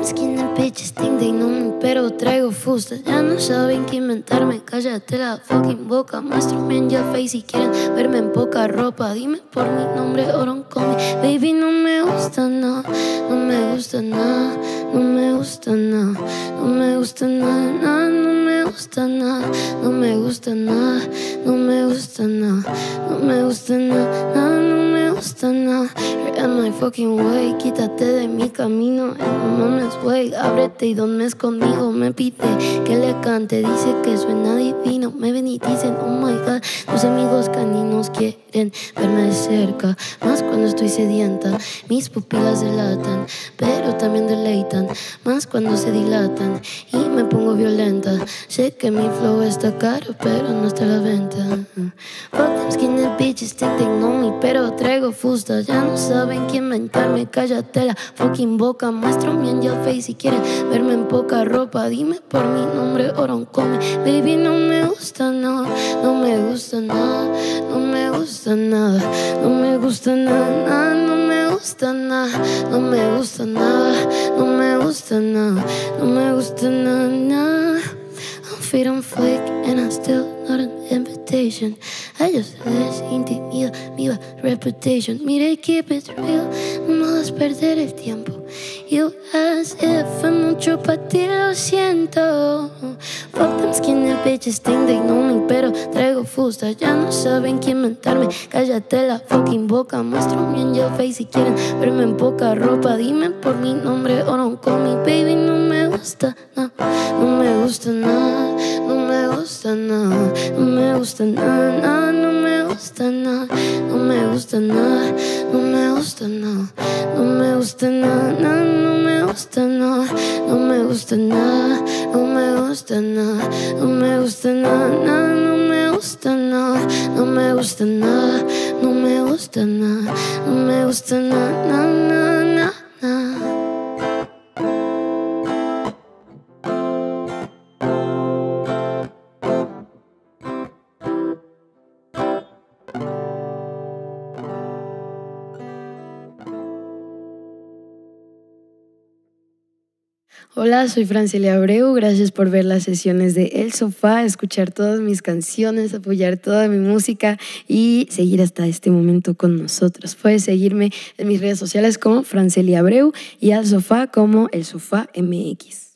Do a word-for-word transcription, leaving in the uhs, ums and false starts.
them skinny bitches think they know me, pero traigo fusta. Ya no saben qué inventarme, cállate la fucking boca. Muéstrame en your face si quieren verme en poca ropa. Dime por mi nombre o don't call me baby. No me gusta nada, no me gusta nada, no me gusta nada, no me gusta nada, nada, no me gusta nada, no me gusta nada, no me gusta nada, no me gusta nada, nada, no me gusta nada. You're in my fucking way, quítate de mi camino. En no mames, güey, ábrete y duermes conmigo. Me pide que le cante, dice que suena divino. Me ven y dicen, oh my god, tus amigos caninos quieren verme de cerca. Más cuando estoy sedienta, mis pupilas dilatan, pero también deleitan. Más cuando se dilatan y me pongo violenta. Sé que mi flow está caro, pero no está a la venta. Fuck them skinny bitches think they know me, pero traigo fusta. Ya no saben quién inventarme, cállate la fucking boca. Muéstrame en your face si quieren verme en poca ropa. Dime por mi nombre o don't call me baby. No me gusta nada, no me gusta nada, no me gusta nada, no me gusta nada, nada, no me gusta nada, no me gusta nada, no me gusta nada, no me gusta nada, nada. I'm fit on flake and I'm still not an invitation. I just les intimida mi bad reputation. Mire, keep it real, no me hagas perder el tiempo. You as if fue mucho pa' ti, lo siento. Fuck them skinny bitches think they know me, pero traigo fusta. Ya no saben quién inventarme, cállate la fucking boca. Muéstrame en your face si quieren verme en poca ropa. Dime por mi nombre o don't call me baby. No me gusta, no, no me gusta nada, no me gusta nada, no me gusta nada, nada, no me gusta nada, no me gusta nada, no me gusta nada, no me gusta nada, nada, no me gusta nada, no me gusta nada, no me gusta nada, no me gusta nada, nada, no me gusta nada, no me gusta nada, no me gusta nada, no me gusta nada, nada, nada, nada. Hola, soy Francelia Abreu, gracias por ver las sesiones de El Sofá, escuchar todas mis canciones, apoyar toda mi música y seguir hasta este momento con nosotros. Puedes seguirme en mis redes sociales como Francelia Abreu y al Sofá como El Sofá M X.